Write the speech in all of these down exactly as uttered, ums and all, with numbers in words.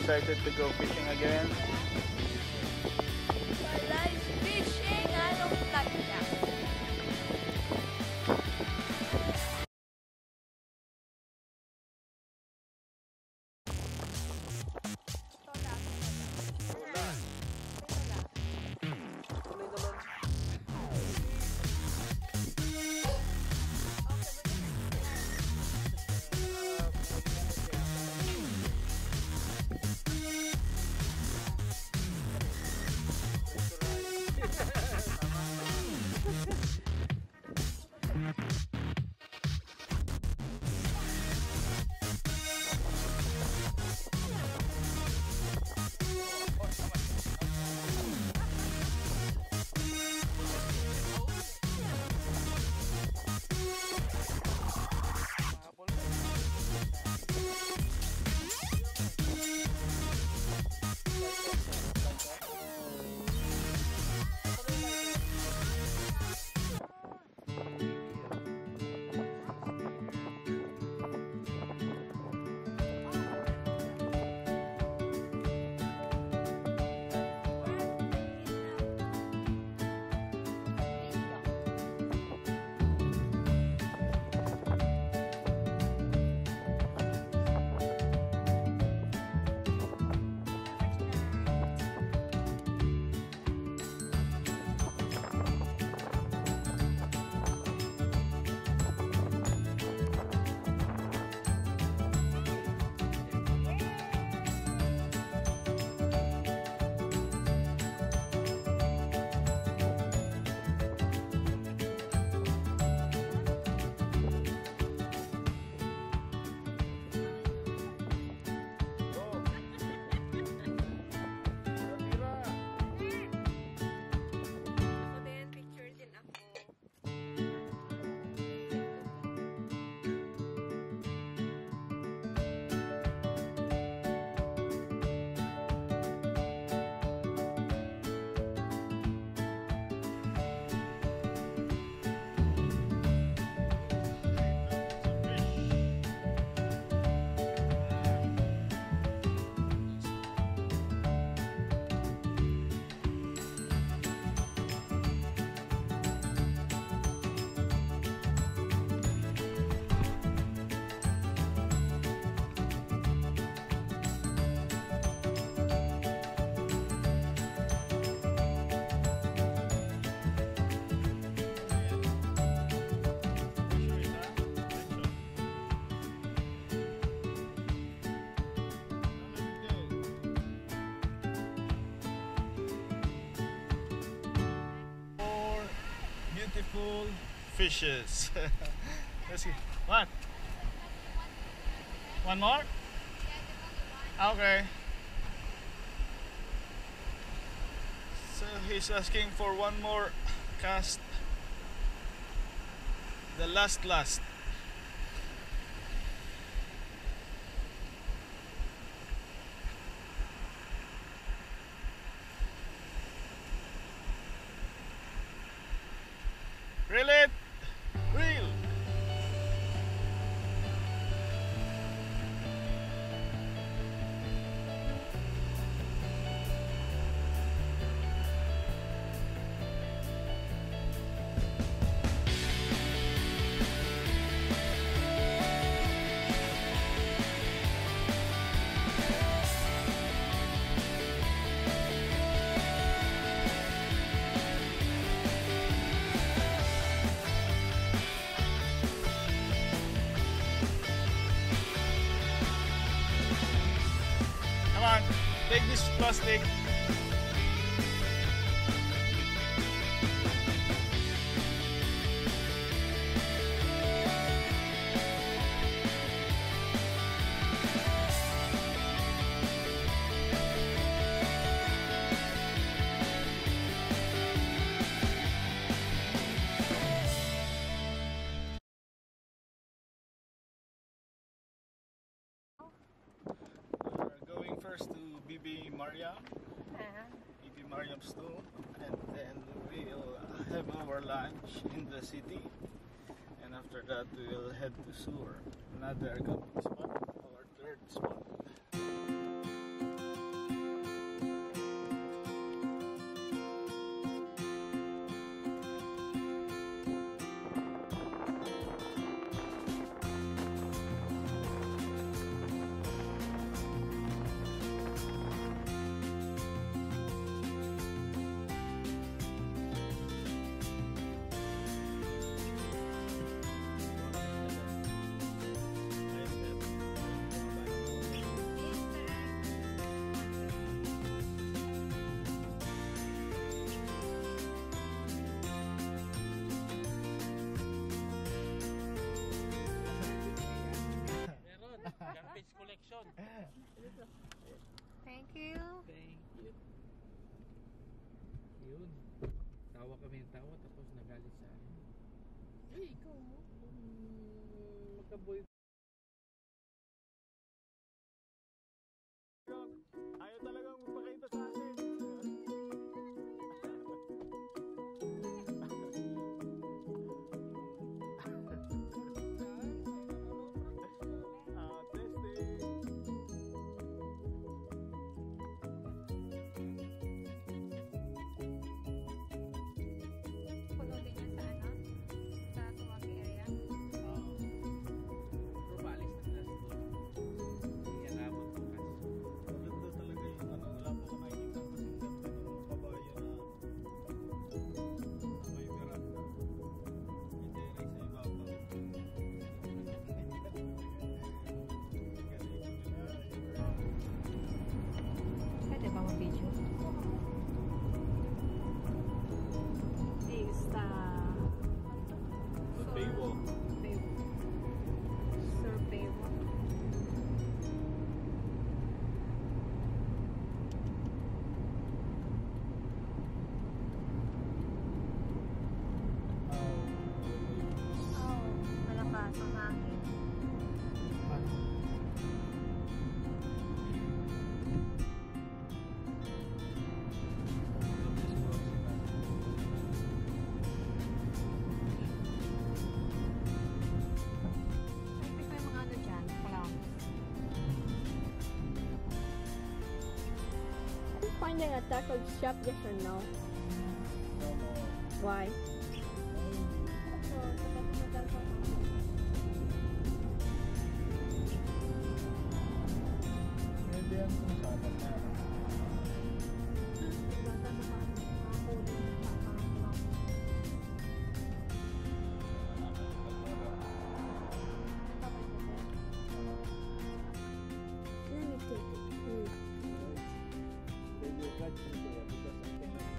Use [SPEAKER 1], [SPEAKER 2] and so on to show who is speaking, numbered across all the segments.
[SPEAKER 1] excited to go fishing again.
[SPEAKER 2] I like fishing. I don't like that.
[SPEAKER 1] Beautiful fishes. Let's see. What? One more? Okay. So he's asking for one more cast. The last last. Reel it! Reel! Take this plastic. Going first to Bibi Mariam, Bibi Mariam's tomb, and then we'll have our lunch in the city, and after that we'll head to Sur, another camping spot, our third spot.
[SPEAKER 2] Thank you.
[SPEAKER 3] Thank you. Yun. Tawa kami ng tawa tapos nagalit sa akin. Eh, ikaw mo. Um, magka-boy.
[SPEAKER 1] Ayaw talagang magpakita sa akin. Ah, testing.
[SPEAKER 2] Puno din yan sa ano? Sa Suwaki area.
[SPEAKER 1] Ah,
[SPEAKER 3] Pero paalis na sila sa doon. Hindi yan abot bukas.
[SPEAKER 1] maganda talaga yung ano, wala pa ako nakikita kasing ganda ng mga kabayo na na may veranda. May terrace sa ibabaw.
[SPEAKER 2] Pwede ba mag-video? Ista.
[SPEAKER 1] Baywalk.
[SPEAKER 2] Baywalk. Sir Baywalk. Oh, malakas ang hangin. May may mga ano dyan, clowns.
[SPEAKER 4] Are you finding a taco shop, yes or no? Why?
[SPEAKER 1] Pwede yan kung saan na.
[SPEAKER 4] Let me take it. Mm.
[SPEAKER 1] They will catch me there because I cannot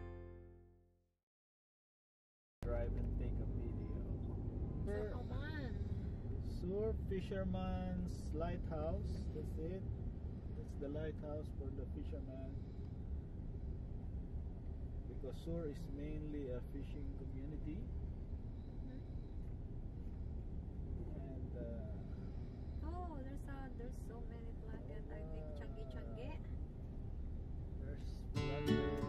[SPEAKER 1] drive and take a video.
[SPEAKER 2] Sir Oman.
[SPEAKER 1] Sur Fisherman's Lighthouse. That's it. That's the lighthouse for the fisherman. Because Sur is mainly a fishing community. And uh,
[SPEAKER 2] Oh, there's a there's so many blankets. I think changi changi.
[SPEAKER 1] there's blackbirds.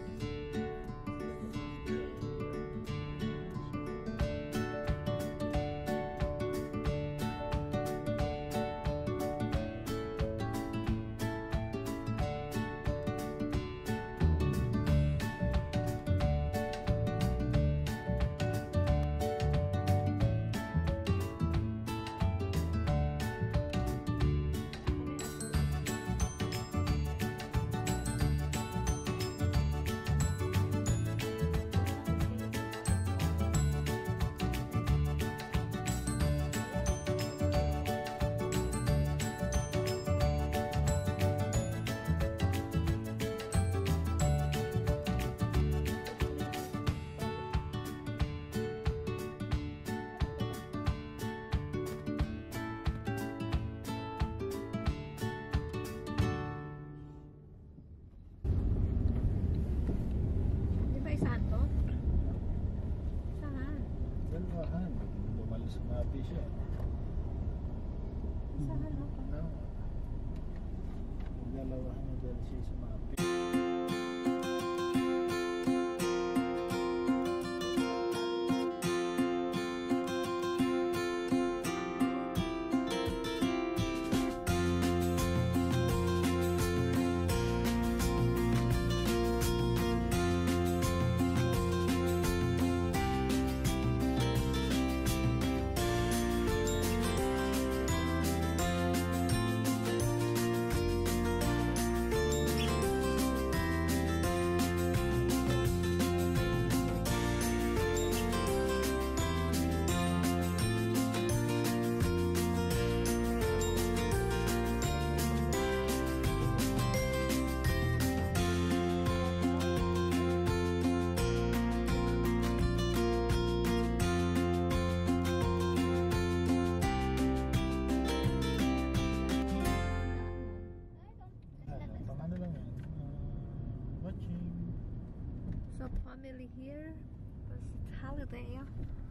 [SPEAKER 2] Di ba isahan to? Isahan.
[SPEAKER 1] Dalawahan. Tumalis sa mga fish eh.
[SPEAKER 2] Isahan ako.
[SPEAKER 1] No. Dalawahan na dahil siya sa mga fish.
[SPEAKER 2] the family here because it's holiday.